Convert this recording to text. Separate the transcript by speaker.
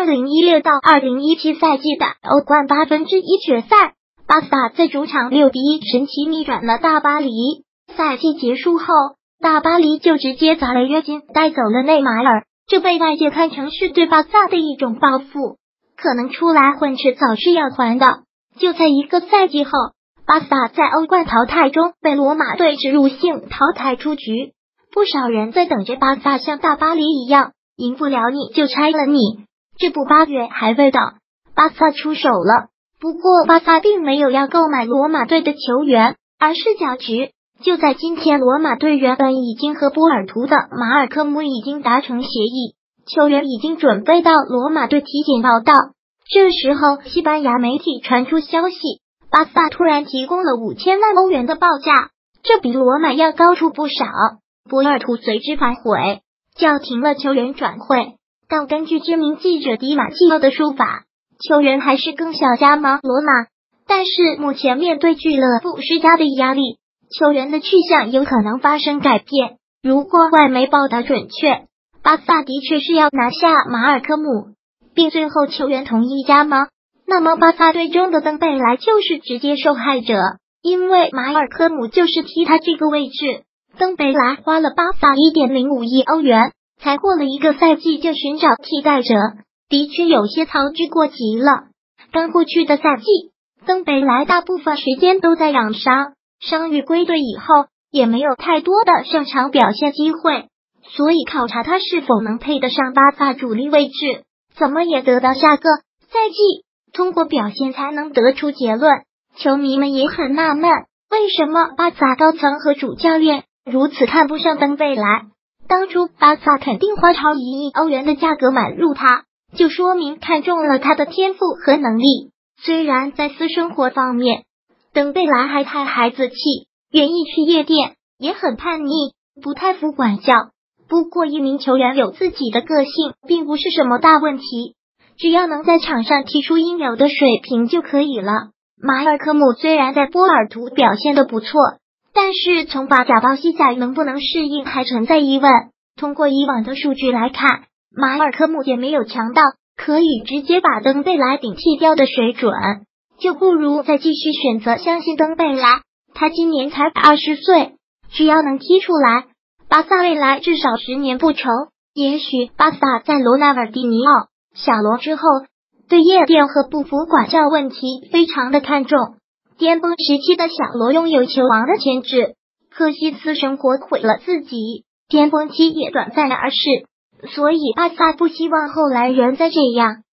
Speaker 1: 2016到2017赛季的欧冠1/8决赛，巴萨在主场6-1神奇逆转了大巴黎。赛季结束后，大巴黎就直接砸了约金，带走了内马尔，这被外界看成是对巴萨的一种报复，可能出来混吃早是要还的。就在一个赛季后，巴萨在欧冠淘汰中被罗马队植入性淘汰出局，不少人在等着巴萨像大巴黎一样，赢不了你就拆了你。这不8月还未到，巴萨出手了。不过巴萨并没有要购买罗马队的球员，而是搅局。就在今天，罗马队原本已经和波尔图的马尔科姆已经达成协议，球员已经准备到罗马队体检报到。这时候，西班牙媒体传出消息，巴萨突然提供了5000万欧元的报价，这比罗马要高出不少。波尔图随之反悔，叫停了球员转会。但根据知名记者迪马基奥的说法，球员还是更想加盟罗马。但是目前面对俱乐部施加的压力，球员的去向有可能发生改变。如果外媒报道准确，巴萨的确是要拿下马尔科姆，并最后球员同意加盟，那么巴萨队中的登贝莱就是直接受害者，因为马尔科姆就是踢他这个位置。登贝莱花了巴萨 1.05 亿欧元，才过了一个赛季就寻找替代者，的确有些操之过急了。刚过去的赛季，登贝莱大部分时间都在养伤，伤愈归队以后也没有太多的上场表现机会，所以考察他是否能配得上巴萨主力位置，怎么也得到下个赛季通过表现才能得出结论。球迷们也很纳闷，为什么巴萨高层和主教练如此看不上登贝莱？当初巴萨肯定花超1亿欧元的价格买入他，就说明看中了他的天赋和能力。虽然在私生活方面，登贝莱还太孩子气，愿意去夜店，也很叛逆，不太服管教。不过一名球员有自己的个性，并不是什么大问题，只要能在场上踢出应有的水平就可以了。马尔科姆虽然在波尔图表现得不错，但是从法甲到西甲能不能适应还存在疑问。通过以往的数据来看，马尔科姆也没有强到可以直接把登贝莱顶替掉的水准，就不如再继续选择相信登贝莱。他今年才20岁，只要能踢出来，巴萨未来至少10年不愁。也许巴萨在罗纳尔迪尼奥、小罗之后，对夜店和不服管教问题非常的看重。巅峰时期的小罗拥有球王的潜质，可惜私生活毁了自己，巅峰期也短暂而逝，所以巴萨不希望后来人再这样。